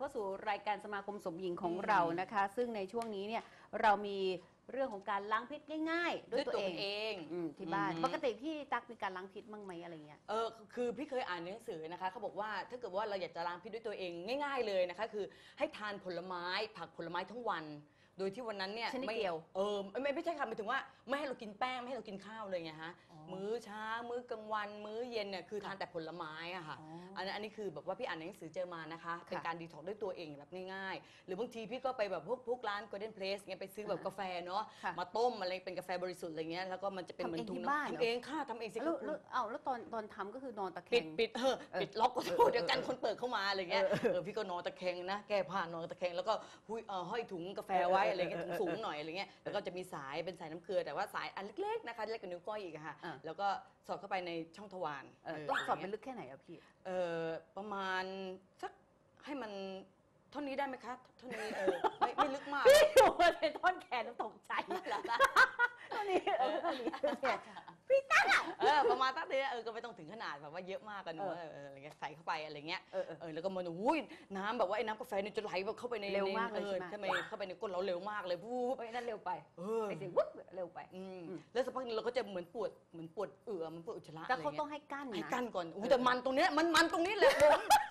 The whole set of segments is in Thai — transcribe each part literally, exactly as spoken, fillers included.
เข้าสู่รายการสมาคมสมหญิงของเรานะคะซึ่งในช่วงนี้เนี่ยเรามีเรื่องของการล้างพิษง่ายๆด้วยตัวเองที่บ้านปกติพี่ตั๊กมีการล้างพิษบ้างไหมอะไรเงี้ยเออคือพี่เคยอ่านหนังสือนะคะเขาบอกว่าถ้าเกิดว่าเราอยากจะล้างพิษด้วยตัวเองง่ายๆเลยนะคะคือให้ทานผลไม้ผักผลไม้ทั้งวันโดยที่วันนั้นเนี่ยไม่เดียวเออไม่ไม่ใช่ค่ะหมายถึงว่าไม่ให้เรากินแป้งไม่ให้เรากินข้าวเลยไงฮะมื้อเช้ามื้อกลางวันมื้อเย็นเนี่ยคือทานแต่ผลไม้อะค่ะอันนี้อันนี้คือแบบว่าพี่อ่านหนังสือเจอมานะคะเป็นการดีท็อกด้วยตัวเองแบบง่ายๆหรือบางทีพี่ก็ไปแบบพวกพวกร้าน Golden Place เงี้ยไปซื้อแบบกาแฟเนาะมาต้มอะไรเป็นกาแฟบริสุทธิ์อะไรเงี้ยแล้วก็มันจะเป็นเหมือนถุงน้ำทำเองค่ะทำเองสิแล้วเอ้าแล้วตอนตอนทำก็คือนอนตะแคงปิดปิดเออปิดล็อกก็เดี๋ยวกันคนเปิดเข้ามาอะไรเงี้ยเออพี่ก็นอนตะแคงนะแก้ผ้านอนตะแคงแล้วก็ห้อยถุงกาแฟไว้อะไรเงี้ยถุงสูงหน่อยอะไรเงี้ยแล้วก็จะมีสายเป็นสายน้ำเกลือแต่ว่าสายอันเล็กๆนะคะเล็กกว่านิ้วก้อยอีกค่ะแล้วก็สอดเข้าไปในช่องทวารต้องสอดเป็นลึกแค่ไหนอะพี่เออประมาณสักให้มันเท่านี้ได้ไหมคะเท่านี้เออไม่ไม่ลึกมากพี่อยู่ในท่อนแขนตกใจเหรอเท่านี้เออเท่านี้พี่ตั้งอ่ะเออประมาณตั้งนี้เออก็ไม่ต้องถึงขนาดแบบว่าเยอะมากกันเนอะอะไรเงี้ยใส่เข้าไปอะไรเงี้ยเออเออแล้วก็มันอุ้ยน้ำแบบว่าไอ้น้ำกาแฟนี่จะไหลเข้าไปในเร็วมากเลยใช่ไหมเข้าไปเข้าไปในก้นเราเร็วมากเลยวูบไอ้นั่นเร็วไปเออไอ้เสียงวุ๊บเร็วไปแล้วสักพักนึงเราก็จะเหมือนปวดเหมือนปวดเอือมันปวดอุจจาระแต่เขาต้องให้กั้นให้กั้นก่อนอุ้ยแต่มันตรงนี้มันมันตรงนี้แหละ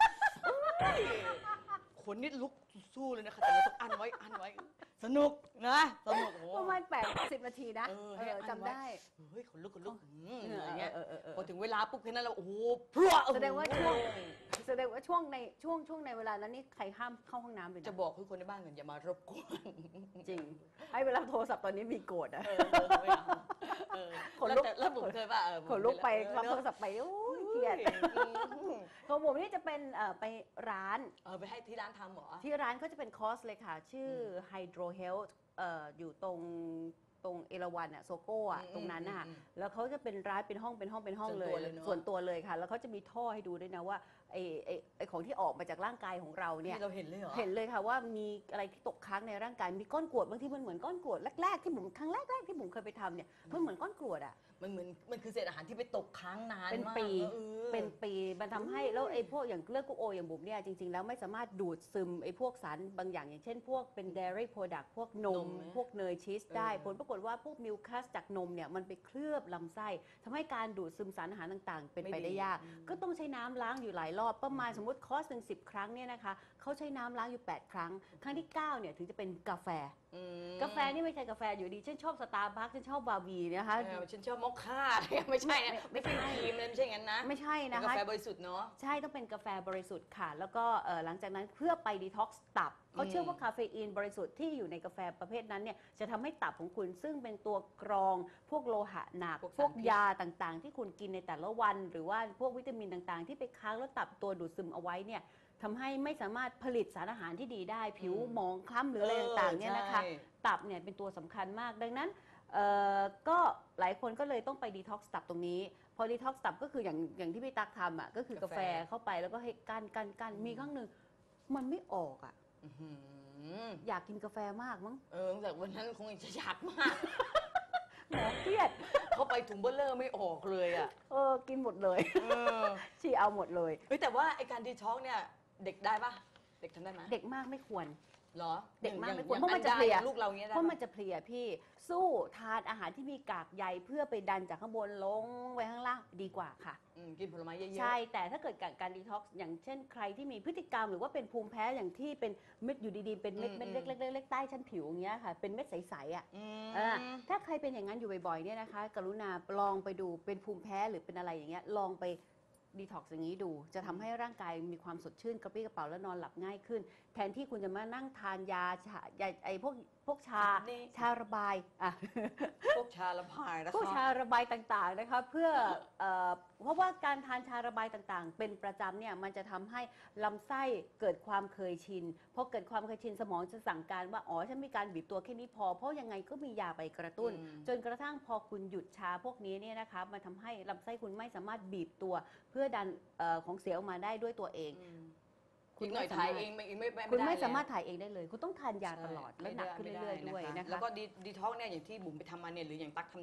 คนนี่ลุกสู้เลยนะคะแต่เราต้องอันไว้อันไว้สนุกนะสนุกประมาณแปดสิบนาทีนะจำได้เฮ้ยขนลุกขนลุกอะไรเงี้ยพอถึงเวลาปุ๊บแค่นั้นเราโอ้โหพรวดแสดงว่าช่วงแสดงว่าช่วงในช่วงช่วงในเวลานั้นนี่ใครห้ามเข้าห้องน้ำเลยจะบอกทุกคนในบ้านกันอย่ามารบกวนจริงให้เวลาโทรศัพท์ตอนนี้มีโกรธอะขนลุกแล้วผมเคยว่าขนลุกไปรับโทรศัพท์ไปโอ้ยเครียดของผมนี่จะเป็นไปร้านเออไปให้ที่ร้านทำหรอที่ร้านเขาจะเป็นคอร์สเลยค่ะชื่อ Hydro Health อยู่ตรงตรงเอราวัณอะโซโก้อะตรงนั้นน่ะแล้วเขาจะเป็นร้านเป็นห้องเป็นห้องเป็นห้องเลยส่วนตัวเลยค่ะแล้วเขาจะมีท่อให้ดูด้วยนะว่าไอ้ไอ้ไอ้ของที่ออกมาจากร่างกายของเราเนี่ยเราเห็นเลยเหรอเห็นเลยค่ะว่ามีอะไรที่ตกค้างในร่างกายมีก้อนกรวดบางทีมันเหมือนก้อนกรวดแรกๆที่ผมครั้งแรกๆที่ผมเคยไปทำเนี่ยมันเหมือนก้อนกรวดอะมันเหมือนมันคือเศษอาหารที่ไปตกค้างนานเป็นปีเป็นปีมันทำให้แล้วไอ้พวกอย่างเลือดกุ๊กโออย่างบุ๋มเนี่ยจริงๆแล้วไม่สามารถดูดซึมไอ้พวกสารบางอย่างอย่างเช่นพวกเป็น dairy product พวกนมพวกเนยชีสได้ผลปรากฏว่าพวกมิลคัสจากนมเนี่ยมันไปเคลือบลำไส้ทำให้การดูดซึมสารอาหารต่างๆเป็นไปได้ยากก็ต้องใช้น้ำล้างอยู่หลายรอบประมาณสมมติคอร์สหนึ่งสิบครั้งเนี่ยนะคะเขาใช้น้ำล้างอยู่แปดครั้งครั้งที่เก้าเนี่ยถึงจะเป็นกาแฟกาแฟนี่ไม่ใช่กาแฟอยู่ดีฉันชอบสตาร์บัคฉันชอบบาร์บีนะคะฉันชอบมอคค่าไม่ใช่ไม่ใช่ครีมเลยไม่ใช่งั้นนะไม่ใช่นะคะกาแฟบริสุทธิ์เนาะใช่ต้องเป็นกาแฟบริสุทธิ์ค่ะแล้วก็หลังจากนั้นเพื่อไปดีท็อกซ์ตับเขาเชื่อว่าคาเฟอีนบริสุทธิ์ที่อยู่ในกาแฟประเภทนั้นเนี่ยจะทำให้ตับของคุณซึ่งเป็นตัวกรองพวกโลหะหนักพวกยาต่างๆที่คุณกินในแต่ละวันหรือว่าพวกวิตามินต่างๆที่ไปค้างแล้วตับตัวดูดซึมเอาไว้เนี่ยทำให้ไม่สามารถผลิตสารอาหารที่ดีได้ผิวหมองคล้ำหรืออะไรต่างๆเนี่ยนะคะตับเนี่ยเป็นตัวสำคัญมากดังนั้นก็หลายคนก็เลยต้องไปดีท็อกซ์ตับตรงนี้พอดีท็อกซ์ตับก็คืออย่างอย่างที่พี่ตั๊กทำอ่ะก็คือกาแฟเข้าไปแล้วก็ให้กันกันกันมีครั้งหนึ่งมันไม่ออกอ่ะอยากกินกาแฟมากมั้งเออแต่วันนั้นคงจะอยากมากหมอเครียดเข้าไปถุงเบลเลอร์ไม่ออกเลยอ่ะเออกินหมดเลยชีเอาหมดเลยเฮ้ยแต่ว่าไอการดีท็อกเนี่ยเด็กได้ปะเด็กทำได้ไหมเด็กมากไม่ควรหรอเด็กมากไม่ควรเพราะมันจะเพลียลูกเราเนี้ยเพราะมันจะเพลียพี่สู้ทานอาหารที่มีกากใยเพื่อไปดันจากข้างบนลงไปข้างล่างดีกว่าค่ะกินผลไม้เยอะๆใช่แต่ถ้าเกิดการดีท็อกซ์อย่างเช่นใครที่มีพฤติกรรมหรือว่าเป็นภูมิแพ้อย่างที่เป็นเม็ดอยู่ดีๆเป็นเม็ดเม็ดเล็กๆใต้ชั้นผิวอย่างเงี้ยค่ะเป็นเม็ดใสๆอ่ะถ้าใครเป็นอย่างนั้นอยู่บ่อยๆเนี่ยนะคะกรุณาลองไปดูเป็นภูมิแพ้หรือเป็นอะไรอย่างเงี้ยลองไปดีท็อกซ์อย่างนี้ดูจะทำให้ร่างกายมีความสดชื่นกระปรี้กระเป๋าและนอนหลับง่ายขึ้นแทนที่คุณจะมานั่งทานยาชายาไอ้พวกพวกชาชาระบายอ่ะพวกชาระบายนะคะพวกชาระบายต่างๆนะคะเพื่อเพราะว่าการทานชาระบายต่างๆเป็นประจำเนี่ยมันจะทำให้ลำไส้เกิดความเคยชินพอเกิดความเคยชินสมองจะสั่งการว่าอ๋อฉันมีการบีบตัวแค่นี้พอเพราะยังไงก็มียาไปกระตุ้นจนกระทั่งพอคุณหยุดชาพวกนี้เนี่ยนะคะมันทำให้ลำไส้คุณไม่สามารถบีบตัวเพื่อดันของเสียออกมาได้ด้วยตัวเองคุณหน่อยถ่ายเองไม่ไม่คุณไม่สามารถถ่ายเองได้เลยคุณต้องทานยาตลอดและหนักขึ้นเรื่อยๆด้วยนะคะแล้วก็ดีท็อกเนี่ยอย่างที่บุ๋มไปทำมาเนี่ยหรืออย่างตั๊กทำเนี่ย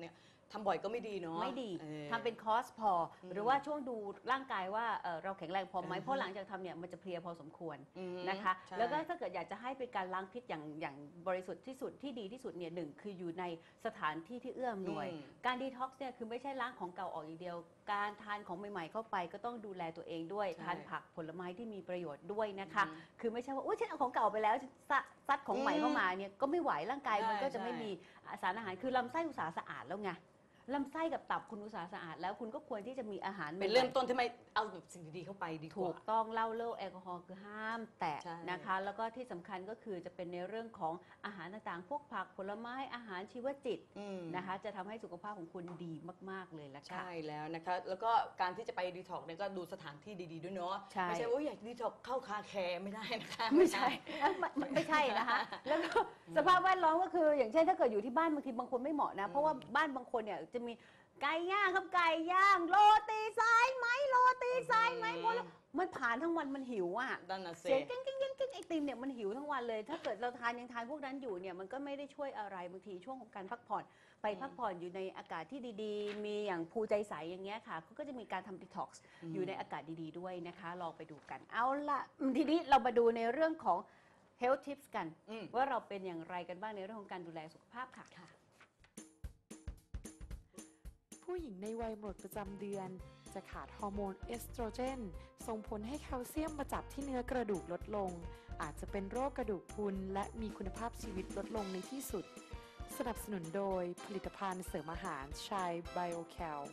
ทำบ่อยก็ไม่ดีเนาะไม่ดีออทำเป็นคอร์สพออมหรือว่าช่วงดูร่างกายว่าเอ่อเราแข็งแรงพอไหมอือฮึเพราะหลังจากทำเนี่ยมันจะเพลียพอสมควรอืมนะคะใช่แล้วก็ถ้าเกิดอยากจะให้เป็นการล้างพิษอย่างอย่างบริสุทธิ์ที่สุดที่ดีที่สุดเนี่ยหนึ่งคืออยู่ในสถานที่ที่เอื้อมหน่วยอืมการดีท็อกซ์เนี่ยคือไม่ใช่ล้างของเก่าออกอย่างเดียว การทานของใหม่ๆเข้าไปก็ต้องดูแลตัวเองด้วยใช่ทานผักผลไม้ที่มีประโยชน์ด้วยนะคะอืมคือไม่ใช่ว่าอุ้ยฉันเอาของเก่าไปแล้วฉันซะซัดของใหม่เข้ามาเนี่ยก็ไม่ไหวร่างกายมันก็จะใช่ไม่มีสารอาหารคือลำไส้อุตสาหะสะอาดแล้วไงลำไส้กับตับคุณอุตสาหะสะอาดแล้วคุณก็ควรที่จะมีอาหารเป็นเริ่มต้นที่ไม่เอาแบบสิ่งดีๆเข้าไปดีกถูว่ากต้องเหล้าเลิกแอลกอฮอล์คือห้ามแตะใช่นะคะ แล้วก็ที่สำคัญก็คือจะเป็นในเรื่องของอาหารต่างๆ พวกผักผลไม้อาหารชีวจิตอืมนะคะ จะทำให้สุขภาพของคุณดีมากๆเลยละค่ะใช่แล้วนะคะแล้วก็การที่จะไปดีท็อกเนี่ยก็ดูสถานที่ดีๆด้วยเนาะใช่ไม่ใช่ว่าอยากดีท็อกเข้าคาแคร์ไม่ได้นะคะไม่ใช่เอ้ยไม่ไม่ไม่ใช่นะคะ แล้วก็สภาพแวดล้อมก็คือ อย่างเช่นถ้าเกิดอยู่ที่บ้านบางทีบางคนไม่เหมาะนะ เพราะว่าบ้านบางคนเนี่ยจะมีไก่ย่างครับไก่ย่างโรตีสายไหมโรตีสายไหมหมดแล้วมันผ่านทั้งวันมันหิวอ่ะนั่นน่ะสิเสียงกิ้งกิ้งกิ้งกิ้งไอติมเนี่ยมันหิวทั้งวันเลย ถ้าเกิดเราทานยังทานพวกนั้นอยู่เนี่ยมันก็ไม่ได้ช่วยอะไรบางทีช่วงของการพักผ่อนไปพักผ่อนอยู่ในอากาศที่ดีๆ มีอย่างภูใจใสอย่างเงี้ยค่ะเขาก็จะมีการทำ detox อยู่ในอากาศดีๆด้วยนะคะลองไปดูกันเอาละทีนี้เรามาดูในเรื่องของ health tips กันอืมว่าเราเป็นอย่างไรกันบ้างในเรื่องของการดูแลสุขภาพค่ะผู้หญิงในวัยหมดประจำเดือน จะขาดฮอร์โมนเอสโตรเจนส่งผลให้แคลเซียมมาจับที่เนื้อกระดูกลดลง อาจจะเป็นโรคกระดูกพรุนและมีคุณภาพชีวิตลดลงในที่สุด สนับสนุนโดยผลิตภัณฑ์เสริมอาหารชายไบโอแคล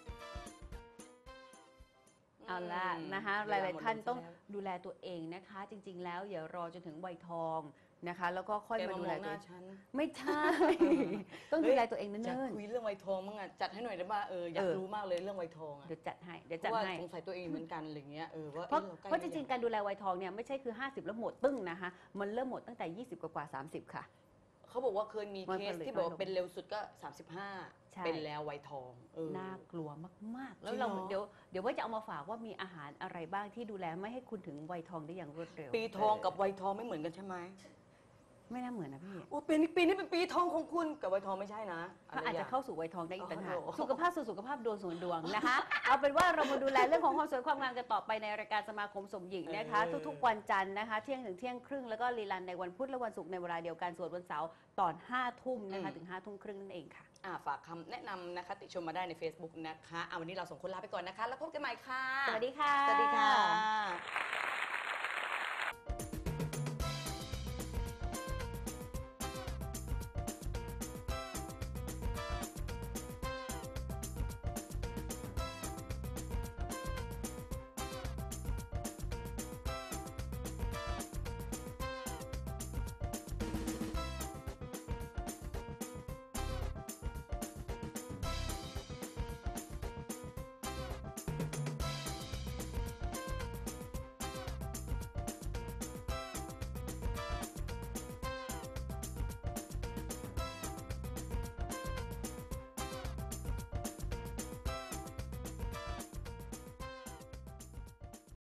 เอาละนะคะ หเวลลายหมดๆ ท่านลงต้องซะแล้วดูแลตัวเองนะคะ จริง ๆ แล้วอย่ารอจนถึงวัยทองนะคะ แล้วก็ค่อยแกมามาดูมแลองหตัวน้าเองฉันไม่ใช่ ต้องดูแลตัวเองเนิ่จะนคุยเรื่องไวทองมั้งอ่ะจัดให้หน่อยได้ป่ะเอออยากเออรู้มากเลยเรื่องไวทองๆอ่ะเดี๋ยวจัดให้เดี๋ยวเพจัดราะว่าให้สงสัยตัวเองเหมือนกันอะไรเงี้ยเออว่าเพราะอ๊ใกล้เพราะจริงหอยัๆ การดูแลวัยทองเนี่ยไม่ใช่คือ ห้าสิบ แล้วหมดตึ้งนะคะ มันเริ่มหมดตั้งแต่ ยี่สิบ กว่าๆสามสิบ ค่ะเขาบอกว่าเคยมีมันเคผสลิตที่บอกน้อยลว่าง เป็นเร็วสุดก็ สามสิบห้าใช่เป็นแล้วไวทองเออน่ากลัวมาก ๆ แล้จริวงเราเหรอเดี๋ยวเดี๋ยวว่าจะเอามาฝากว่ามีอาหารอะไรบ้างที่ดูแลไม่ให้คุณถึงวัยทองได้อย่างรวดเร็วปีทองกับไวทองไม่เหมือนกันใช่ไหมไม่น่าเหมือนนะพี่โอ้ปีนี้ปีนี้เป็นปีทองของคุณกับไวทองไม่ใช่นะเขาอาจจะเข้าสู่วัยทองได้อีกต่างหากอ๋อเหรอสุขภาพสู่สุขภาพดวงส่วนดวงนะคะ เอาเป็นว่าเรามาดูแลเรื่องของความสวยความงามกันต่อไปในรายการสมาคมสมหญิงนะคะเออทุกๆวันจันทร์นะคะ เที่ยงถึงเที่ยงครึ่งแล้วก็รีลันในวันพุธและวันศุกร์ในเวลาเดียวกันส่วนวันเสาร์ตอนห้าทุ่มนะคะถึงห้าทุ่มครึ่งนั่นเองค่ะอ่าฝากคำแนะนำนะคะติชมมาได้ใน Facebook นะคะอ่าวันนี้เราสองคนลาไปก่อนนะคะ แล้วพบกันใหม่ค่ะสวัสดีค่ะสวัสดีค่ะ